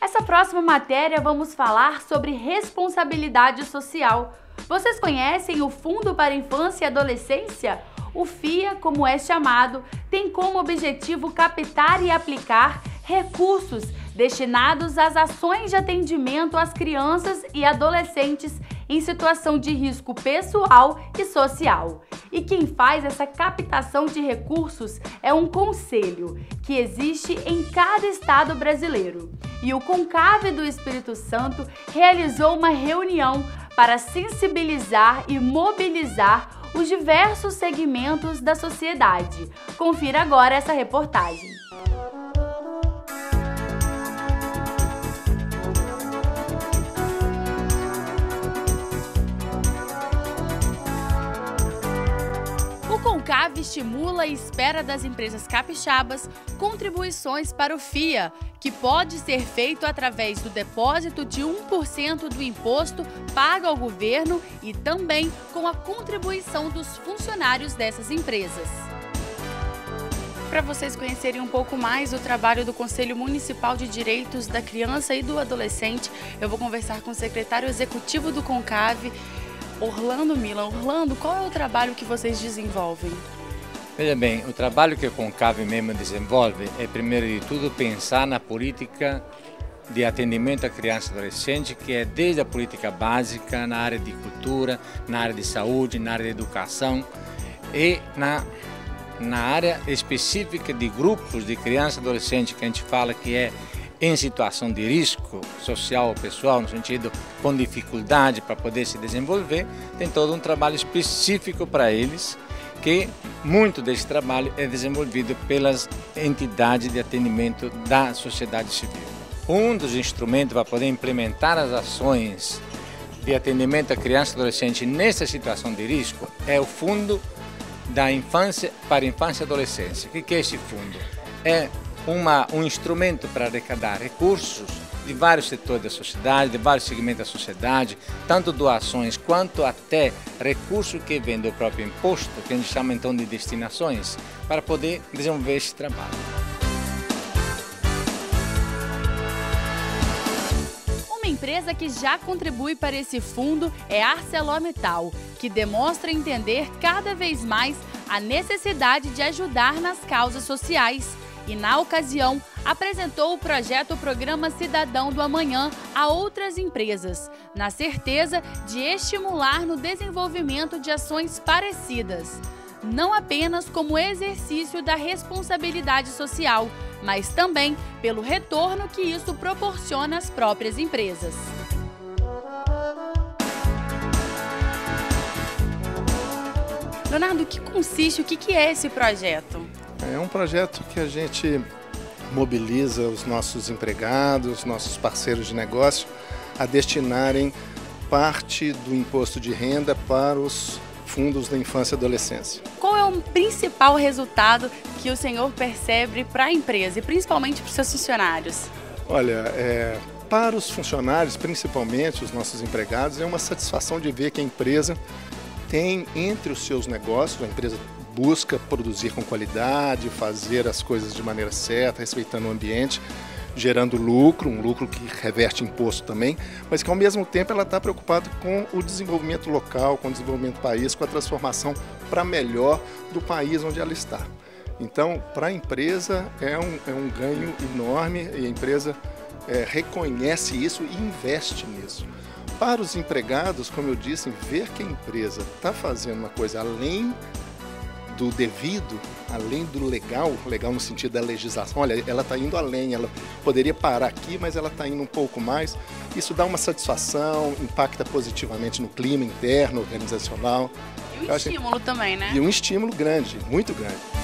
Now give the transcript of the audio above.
Essa próxima matéria vamos falar sobre responsabilidade social. Vocês conhecem o Fundo para a Infância e Adolescência? O FIA, como é chamado, tem como objetivo captar e aplicar recursos destinados às ações de atendimento às crianças e adolescentes em situação de risco pessoal e social. E quem faz essa captação de recursos é um conselho que existe em cada estado brasileiro. E o CONCAV do Espírito Santo realizou uma reunião para sensibilizar e mobilizar os diversos segmentos da sociedade. Confira agora essa reportagem. O CONCAV estimula e espera das empresas capixabas contribuições para o FIA, que pode ser feito através do depósito de 1% do imposto pago ao governo e também com a contribuição dos funcionários dessas empresas. Para vocês conhecerem um pouco mais o trabalho do Conselho Municipal de Direitos da Criança e do Adolescente, eu vou conversar com o secretário executivo do CONCAV, Orlando Milan. Orlando, qual é o trabalho que vocês desenvolvem? Veja bem, o trabalho que o CONCAV mesmo desenvolve é, primeiro de tudo, pensar na política de atendimento à criança e adolescente, que é desde a política básica, na área de cultura, na área de saúde, na área de educação e na área específica de grupos de criança e adolescente, que a gente fala que é em situação de risco social ou pessoal, no sentido com dificuldade para poder se desenvolver, tem todo um trabalho específico para eles, que muito desse trabalho é desenvolvido pelas entidades de atendimento da sociedade civil. Um dos instrumentos para poder implementar as ações de atendimento à criança e adolescente nessa situação de risco é o Fundo da Infância para a Infância e Adolescência. O que é esse fundo? É um instrumento para arrecadar recursos de vários setores da sociedade, de vários segmentos da sociedade, tanto doações quanto até recursos que vêm do próprio imposto, que a gente chama então de destinações, para poder desenvolver esse trabalho. Uma empresa que já contribui para esse fundo é a ArcelorMittal, que demonstra entender cada vez mais a necessidade de ajudar nas causas sociais. E, na ocasião, apresentou o projeto Programa Cidadão do Amanhã a outras empresas, na certeza de estimular no desenvolvimento de ações parecidas, não apenas como exercício da responsabilidade social, mas também pelo retorno que isso proporciona às próprias empresas. Leonardo, o que consiste, o que é esse projeto? É um projeto que a gente mobiliza os nossos empregados, nossos parceiros de negócio, a destinarem parte do imposto de renda para os fundos da infância e adolescência. Qual é o principal resultado que o senhor percebe para a empresa e principalmente para os seus funcionários? Olha, para os funcionários, principalmente os nossos empregados, é uma satisfação de ver que a empresa tem entre os seus negócios, a empresa busca produzir com qualidade, fazer as coisas de maneira certa, respeitando o ambiente, gerando lucro, um lucro que reverte imposto também, mas que ao mesmo tempo ela está preocupada com o desenvolvimento local, com o desenvolvimento do país, com a transformação para melhor do país onde ela está. Então, para a empresa é um ganho enorme e a empresa reconhece isso e investe nisso. Para os empregados, como eu disse, ver que a empresa está fazendo uma coisa além do devido, além do legal no sentido da legislação, olha, ela está indo além, ela poderia parar aqui, mas ela está indo um pouco mais. Isso dá uma satisfação, impacta positivamente no clima interno, organizacional. E um estímulo também, né? E um estímulo grande, muito grande.